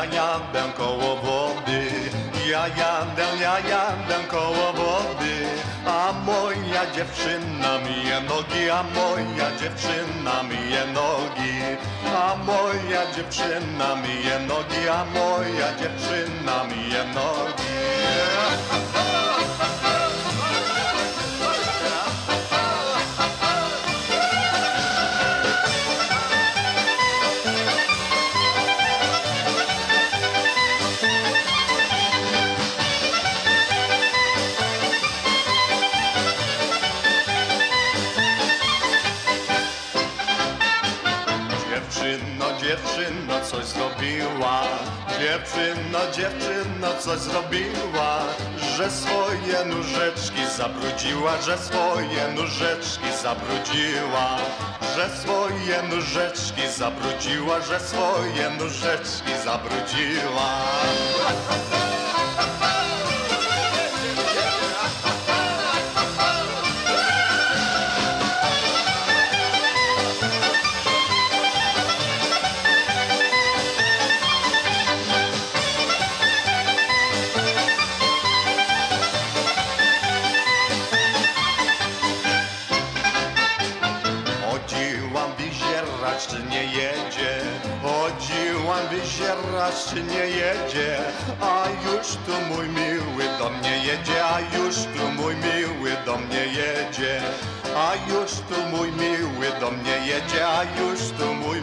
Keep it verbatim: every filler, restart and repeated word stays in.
jadę koło wody, ja jadę, ja jadę koło wody, a moja dziewczyna myje nogi, a moja dziewczyna myje nogi, a moja dziewczyna myje nogi, a moja dziewczyna myje nogi. Dziewczyno, dziewczyno, coś zrobiła, dziewczyno, dziewczyno, coś zrobiła, że swoje nóżeczki zabrudziła, że swoje nóżeczki zabrudziła, że swoje nóżeczki zabrudziła, że swoje nóżeczki zabrudziła. Chodziłam wyzierać, czy nie jedzie, chodziłam wyzierać, czy nie jedzie, a już tu mój miły do mnie jedzie, a już tu mój miły do mnie jedzie, a już tu mój miły do mnie jedzie, a już tu mój